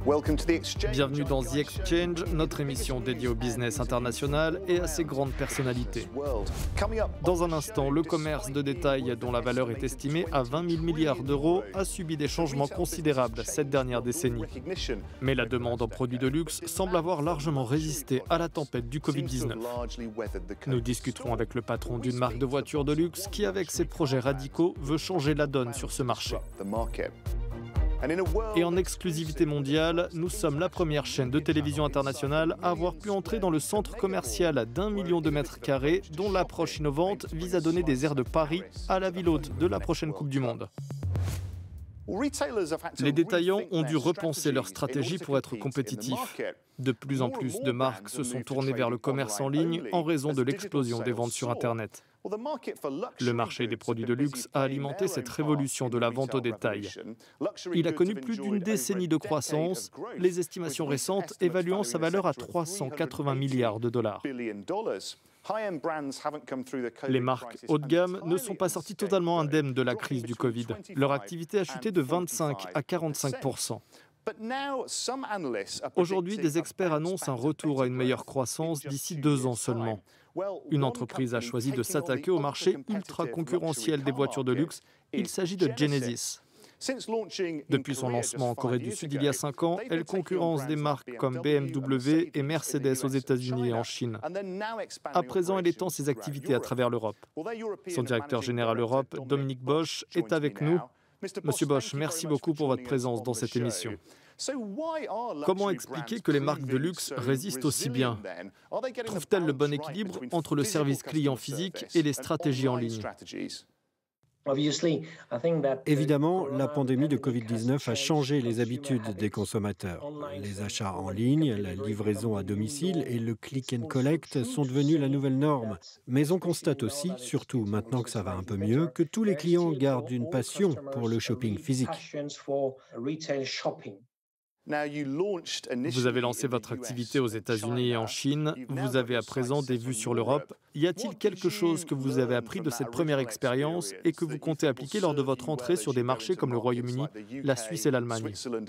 Bienvenue dans The Exchange, notre émission dédiée au business international et à ses grandes personnalités. Dans un instant, le commerce de détail, dont la valeur est estimée à 20 000 milliards d'euros, a subi des changements considérables cette dernière décennie. Mais la demande en produits de luxe semble avoir largement résisté à la tempête du Covid-19. Nous discuterons avec le patron d'une marque de voitures de luxe qui, avec ses projets radicaux, veut changer la donne sur ce marché. Et en exclusivité mondiale, nous sommes la première chaîne de télévision internationale à avoir pu entrer dans le centre commercial d'1 million de mètres carrés, dont l'approche innovante vise à donner des airs de Paris à la ville hôte de la prochaine Coupe du Monde. Les détaillants ont dû repenser leur stratégie pour être compétitifs. De plus en plus de marques se sont tournées vers le commerce en ligne en raison de l'explosion des ventes sur Internet. Le marché des produits de luxe a alimenté cette révolution de la vente au détail. Il a connu plus d'une décennie de croissance, les estimations récentes évaluant sa valeur à 380 milliards de dollars. Les marques haut de gamme ne sont pas sorties totalement indemnes de la crise du Covid. Leur activité a chuté de 25 à 45%. Aujourd'hui, des experts annoncent un retour à une meilleure croissance d'ici 2 ans seulement. Une entreprise a choisi de s'attaquer au marché ultra concurrentiel des voitures de luxe. Il s'agit de Genesis. Depuis son lancement en Corée du Sud il y a 5 ans, elle concurrence des marques comme BMW et Mercedes aux États-Unis et en Chine. À présent, elle étend ses activités à travers l'Europe. Son directeur général Europe, Dominique Bosch, est avec nous. Monsieur Bosch, merci beaucoup pour votre présence dans cette émission. Comment expliquer que les marques de luxe résistent aussi bien? Trouvent-elles le bon équilibre entre le service client physique et les stratégies en ligne? Évidemment, la pandémie de Covid-19 a changé les habitudes des consommateurs. Les achats en ligne, la livraison à domicile et le click and collect sont devenus la nouvelle norme. Mais on constate aussi, surtout maintenant que ça va un peu mieux, que tous les clients gardent une passion pour le shopping physique. Vous avez lancé votre activité aux États-Unis et en Chine. Vous avez à présent des vues sur l'Europe. Y a-t-il quelque chose que vous avez appris de cette première expérience et que vous comptez appliquer lors de votre entrée sur des marchés comme le Royaume-Uni, la Suisse et l'Allemagne?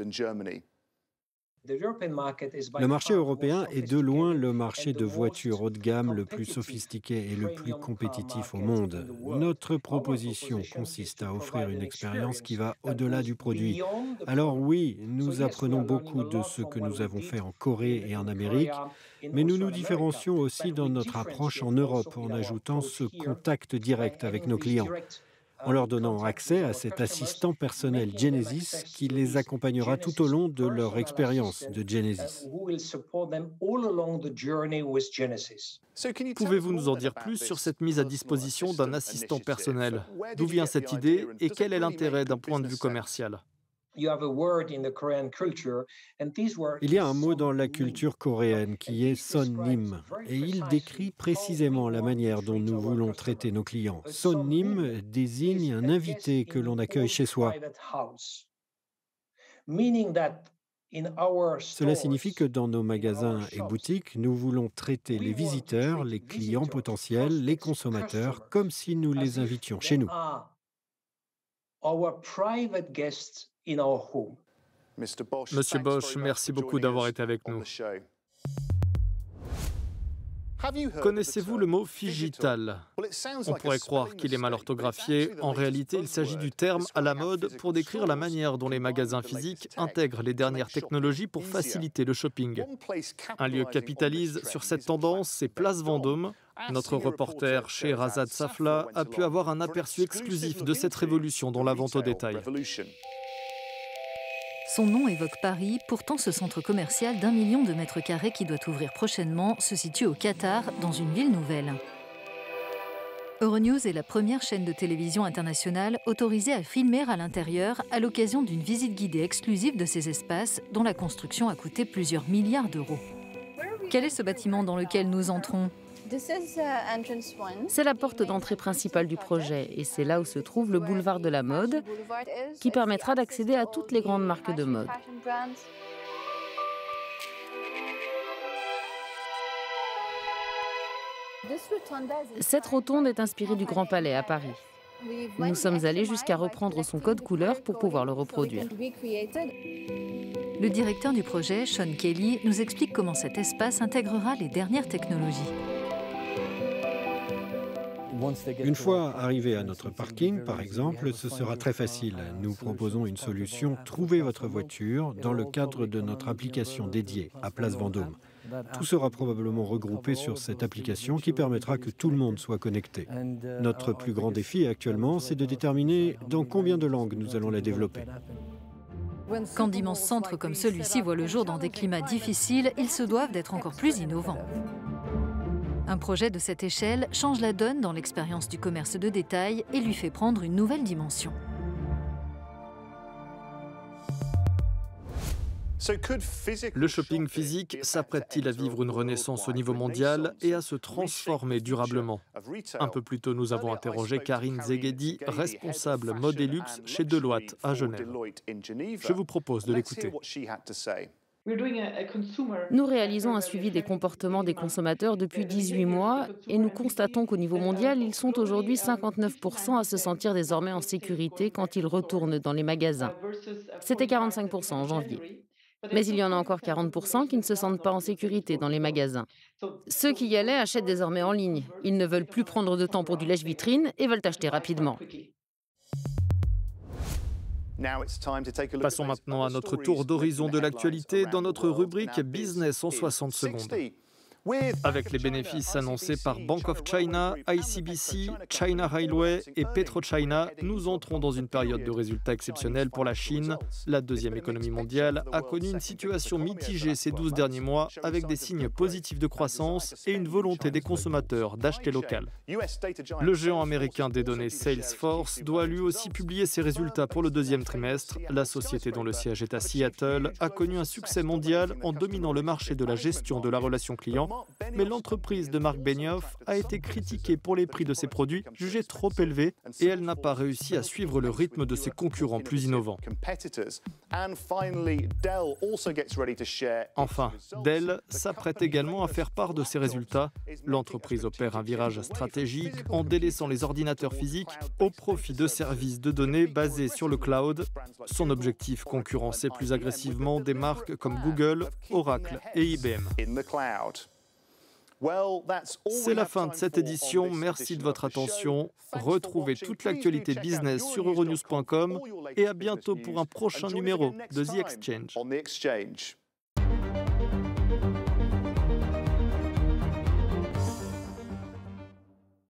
Le marché européen est de loin le marché de voitures haut de gamme le plus sophistiqué et le plus compétitif au monde. Notre proposition consiste à offrir une expérience qui va au-delà du produit. Alors oui, nous apprenons beaucoup de ce que nous avons fait en Corée et en Amérique, mais nous nous différencions aussi dans notre approche en Europe en ajoutant ce contact direct avec nos clients, en leur donnant accès à cet assistant personnel Genesis qui les accompagnera tout au long de leur expérience de Genesis. Pouvez-vous nous en dire plus sur cette mise à disposition d'un assistant personnel? D'où vient cette idée et quel est l'intérêt d'un point de vue commercial? Il y a un mot dans la culture coréenne qui est sonnim et il décrit précisément la manière dont nous voulons traiter nos clients. Sonnim désigne un invité que l'on accueille chez soi. Cela signifie que dans nos magasins et boutiques, nous voulons traiter les visiteurs, les clients potentiels, les consommateurs, comme si nous les invitions chez nous. Monsieur Bosch, merci beaucoup d'avoir été avec nous. Connaissez-vous le mot phygital? On pourrait croire qu'il est mal orthographié. En réalité, il s'agit du terme à la mode pour décrire la manière dont les magasins physiques intègrent les dernières technologies pour faciliter le shopping. Un lieu capitalise sur cette tendance, c'est Place Vendôme. Notre reporter Scheherazade Safla a pu avoir un aperçu exclusif de cette révolution dans la vente au détail. Son nom évoque Paris, pourtant ce centre commercial d'1 million de mètres carrés qui doit ouvrir prochainement se situe au Qatar, dans une ville nouvelle. Euronews est la première chaîne de télévision internationale autorisée à filmer à l'intérieur à l'occasion d'une visite guidée exclusive de ces espaces dont la construction a coûté plusieurs milliards d'euros. Quel est ce bâtiment dans lequel nous entrons ? C'est la porte d'entrée principale du projet et c'est là où se trouve le boulevard de la mode qui permettra d'accéder à toutes les grandes marques de mode. Cette rotonde est inspirée du Grand Palais à Paris. Nous sommes allés jusqu'à reprendre son code couleur pour pouvoir le reproduire. Le directeur du projet, Sean Kelly, nous explique comment cet espace intégrera les dernières technologies. Une fois arrivé à notre parking, par exemple, ce sera très facile. Nous proposons une solution « Trouvez votre voiture » dans le cadre de notre application dédiée à Place Vendôme. Tout sera probablement regroupé sur cette application qui permettra que tout le monde soit connecté. Notre plus grand défi actuellement, c'est de déterminer dans combien de langues nous allons la développer. Quand d'immenses centres comme celui-ci voient le jour dans des climats difficiles, ils se doivent d'être encore plus innovants. Un projet de cette échelle change la donne dans l'expérience du commerce de détail et lui fait prendre une nouvelle dimension. Le shopping physique s'apprête-t-il à vivre une renaissance au niveau mondial et à se transformer durablement? Un peu plus tôt, nous avons interrogé Karine Zeghedi, responsable mode et luxe chez Deloitte à Genève. Je vous propose de l'écouter. Nous réalisons un suivi des comportements des consommateurs depuis 18 mois et nous constatons qu'au niveau mondial, ils sont aujourd'hui 59% à se sentir désormais en sécurité quand ils retournent dans les magasins. C'était 45% en janvier. Mais il y en a encore 40% qui ne se sentent pas en sécurité dans les magasins. Ceux qui y allaient achètent désormais en ligne. Ils ne veulent plus prendre de temps pour du lèche-vitrine et veulent acheter rapidement. Passons maintenant à notre tour d'horizon de l'actualité dans notre rubrique Business en 60 secondes. Avec les bénéfices annoncés par Bank of China, ICBC, China Railway et PetroChina, nous entrons dans une période de résultats exceptionnels pour la Chine. La deuxième économie mondiale a connu une situation mitigée ces 12 derniers mois avec des signes positifs de croissance et une volonté des consommateurs d'acheter local. Le géant américain des données Salesforce doit lui aussi publier ses résultats pour le deuxième trimestre. La société dont le siège est à Seattle a connu un succès mondial en dominant le marché de la gestion de la relation client. Mais l'entreprise de Mark Benioff a été critiquée pour les prix de ses produits jugés trop élevés et elle n'a pas réussi à suivre le rythme de ses concurrents plus innovants. Enfin, Dell s'apprête également à faire part de ses résultats. L'entreprise opère un virage stratégique en délaissant les ordinateurs physiques au profit de services de données basés sur le cloud. Son objectif, concurrencer plus agressivement des marques comme Google, Oracle et IBM. C'est la fin de cette édition, merci de votre attention. Retrouvez toute l'actualité business sur euronews.com et à bientôt pour un prochain numéro de The Exchange.